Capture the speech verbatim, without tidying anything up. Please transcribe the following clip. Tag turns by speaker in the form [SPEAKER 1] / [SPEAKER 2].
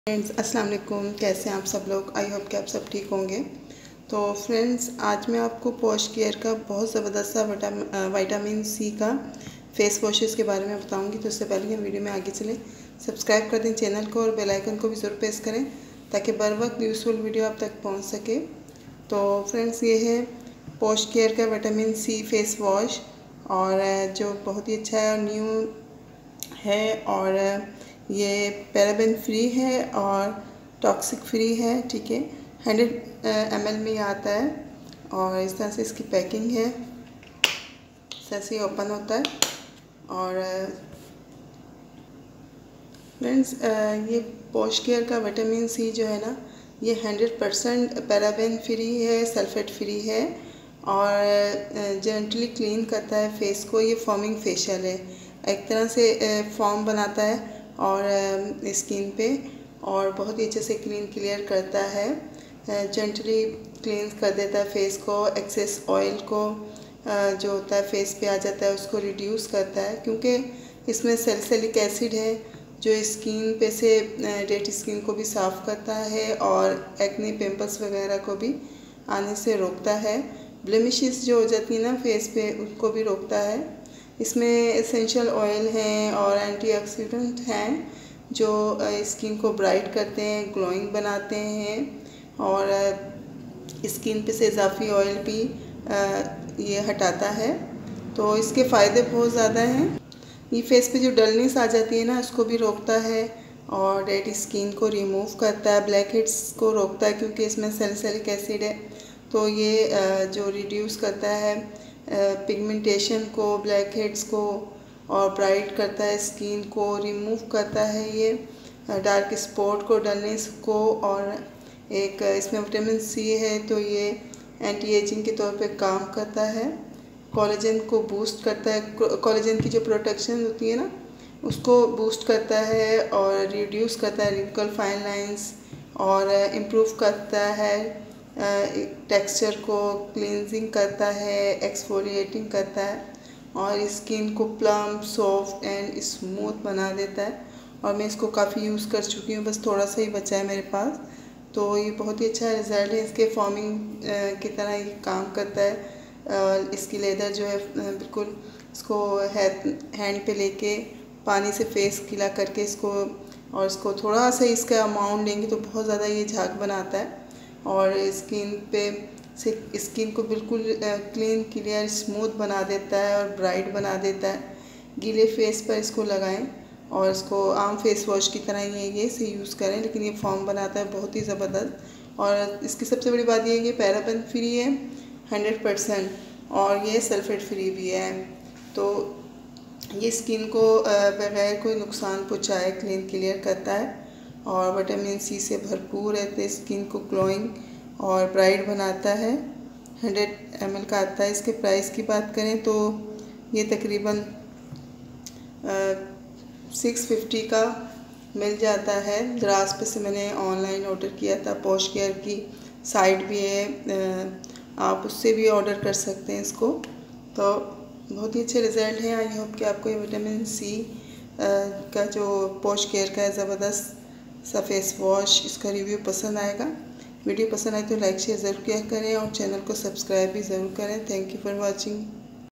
[SPEAKER 1] Friends अस्सलाम वालेकुम, कैसे हैं आप सब लोग। आई होप कि आप सब ठीक होंगे। तो फ्रेंड्स आज मैं आपको पॉश केयर का बहुत ज़बरदस्त सा विटामिन सी का फेस वॉशेस के बारे में बताऊंगी। तो उससे पहले हम वीडियो में आगे चलें, सब्सक्राइब कर दें चैनल को और बेल आइकन को भी ज़रूर प्रेस करें ताकि बर वक्त यूज़फुल वीडियो आप तक पहुँच सके। तो फ्रेंड्स ये है पॉश केयर का विटामिन सी फेस वॉश, और जो बहुत ही अच्छा है और न्यू है, और ये पैराबेन फ्री है और टॉक्सिक फ्री है। ठीक है, हंड्रेड एम एल में ये आता है और इस तरह से इसकी पैकिंग है। इस तरह से ओपन होता है। और फ्रेंड्स ये पॉश केयर का विटामिन सी जो है ना, ये हंड्रेड परसेंट पैराबेन फ्री है, सल्फेट फ्री है और जेंटली क्लीन करता है फेस को। ये फॉर्मिंग फेशियल है, एक तरह से फॉर्म बनाता है और स्किन पे, और बहुत ही अच्छे से क्लीन क्लियर करता है, जेंटली क्लीन कर देता है फेस को। एक्सेस ऑयल को जो होता है फेस पे आ जाता है उसको रिड्यूस करता है, क्योंकि इसमें सैलिसिलिक एसिड है जो स्किन पे से डेड स्किन को भी साफ़ करता है और एक्ने पिंपल्स वगैरह को भी आने से रोकता है। ब्लेमिशेस जो हो जाती है ना फेस पे, उनको भी रोकता है। इसमें एसेंशियल ऑयल हैं और एंटीऑक्सीडेंट हैं जो स्किन को ब्राइट करते हैं, ग्लोइंग बनाते हैं, और स्किन पे से इजाफी ऑयल भी ये हटाता है। तो इसके फ़ायदे बहुत ज़्यादा हैं। ये फेस पे जो डलनेस आ जाती है ना, उसको भी रोकता है और डेड स्किन को रिमूव करता है। ब्लैक हेड्स को रोकता है क्योंकि इसमें सैलिसिलिक एसिड है, तो ये जो रिड्यूस करता है पिगमेंटेशन को, ब्लैक हेड्स को, और ब्राइट करता है स्किन को, रिमूव करता है ये डार्क स्पॉट को, डलनेस को। और एक इसमें विटामिन सी है तो ये एंटी एजिंग के तौर पे काम करता है। कोलेजन को बूस्ट करता है, कोलेजन की जो प्रोटेक्शन होती है ना उसको बूस्ट करता है और रिड्यूस करता है रिंकल, फाइन लाइंस, और इम्प्रूव करता है टेक्सचर को, क्लींजिंग करता है, एक्सफोलिएटिंग करता है और स्किन को प्लम्प, सॉफ्ट एंड स्मूथ बना देता है। और मैं इसको काफ़ी यूज़ कर चुकी हूँ, बस थोड़ा सा ही बचा है मेरे पास। तो ये बहुत ही अच्छा रिज़ल्ट है। इसके फॉर्मिंग की तरह ये काम करता है। इसकी लेदर जो है बिल्कुल, इसको हैंड पे लेके पानी से फेस गीला करके इसको, और इसको थोड़ा सा इसका अमाउंट लेंगे तो बहुत ज़्यादा ये झाग बनाता है और स्किन पे से स्किन को बिल्कुल क्लीन क्लियर स्मूथ बना देता है और ब्राइट बना देता है। गीले फेस पर इसको लगाएं और इसको आम फेस वॉश की तरह ये ये से यूज़ करें, लेकिन ये फॉर्म बनाता है बहुत ही ज़बरदस्त। और इसकी सबसे बड़ी बात ये है कि पैराबेन फ्री है हंड्रेड परसेंट, और ये सल्फेट फ्री भी है। तो ये स्किन को बगैर कोई नुकसान पहुँचाए क्लीन क्लियर करता है और विटामिन सी से भरपूर है, तो स्किन को ग्लोइंग और ब्राइट बनाता है। हंड्रेड एम एल का आता है। इसके प्राइस की बात करें तो ये तकरीबन सिक्स फिफ्टी का मिल जाता है। द्रास पे से मैंने ऑनलाइन ऑर्डर किया था। पॉश केयर की साइट भी है, आप उससे भी ऑर्डर कर सकते हैं इसको। तो बहुत ही अच्छे रिज़ल्ट हैं। आई होप कि आपको ये विटामिन सी का जो पॉश केयर का है ज़बरदस्त सा फेस वॉश, इसका रिव्यू पसंद आएगा। वीडियो पसंद आए तो लाइक शेयर ज़रूर किया करें और चैनल को सब्सक्राइब भी ज़रूर करें। Thank you for watching.